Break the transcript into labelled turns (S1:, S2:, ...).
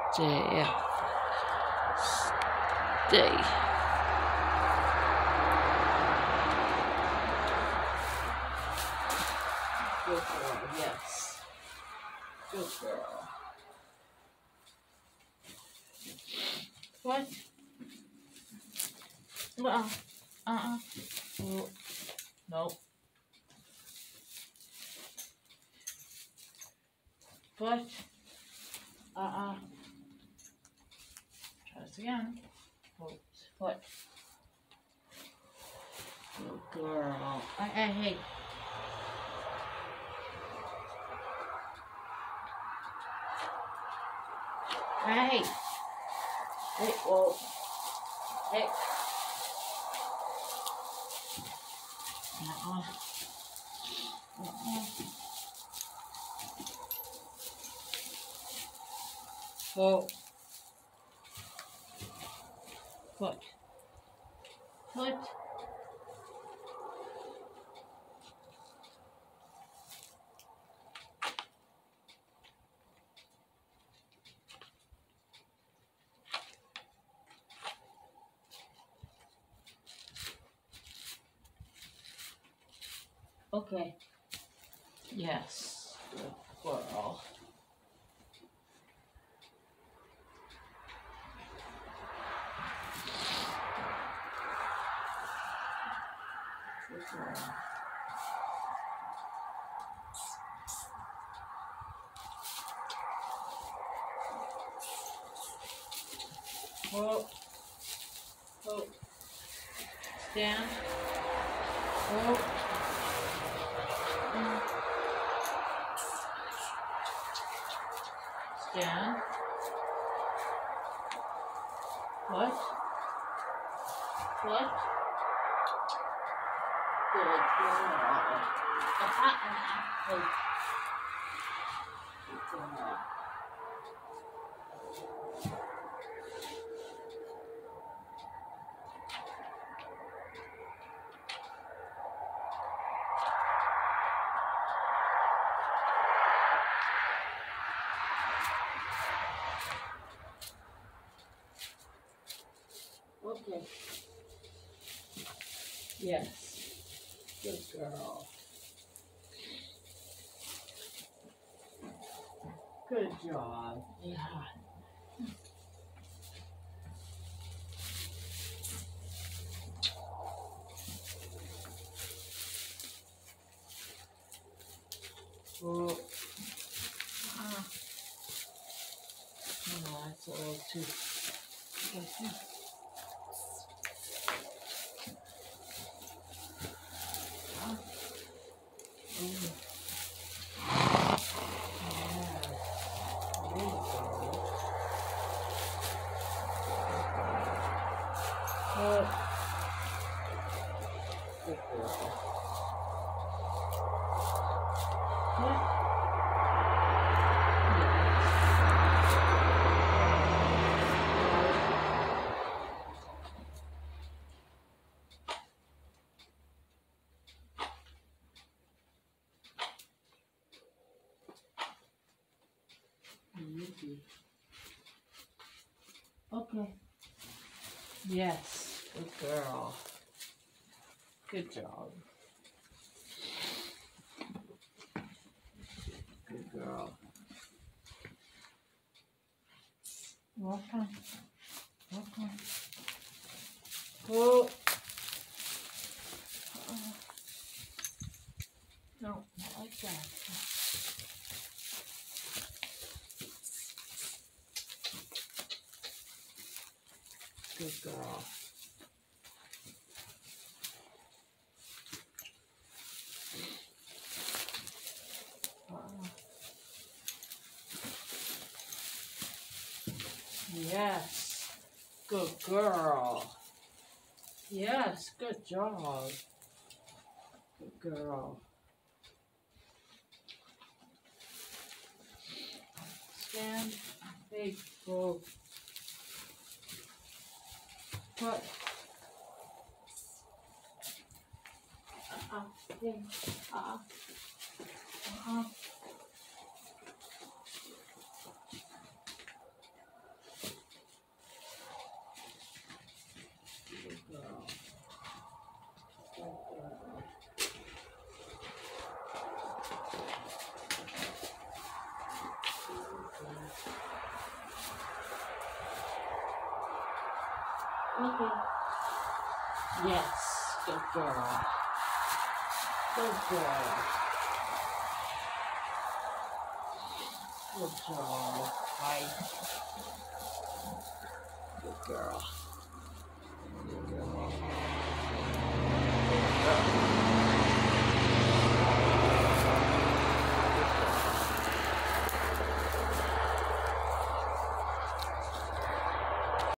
S1: Stay. Stay. Good girl, yes. Good girl. What? Oh, nope. What? Try this again. What? Good girl. Hey. Hey. Hey, whoa. Hey. Whoa. What? Okay. Yes. Good girl. Good girl. Whoa. Whoa. Stand. Whoa. Stand. What? Good girl. Good girl. Okay. Yes. Good girl. Good job. Yeah. Oh. Oh, that's a little too. Good girl. Okay. Yes. Good girl. Good job. Good girl. Okay. Oh. No, not like that. Good girl. Yes. Good girl. Yes, good job. Good girl. Stand. Hey, go. What? Hey. Okay. Yes. Good girl. Good girl. Good girl. Bye. Good girl.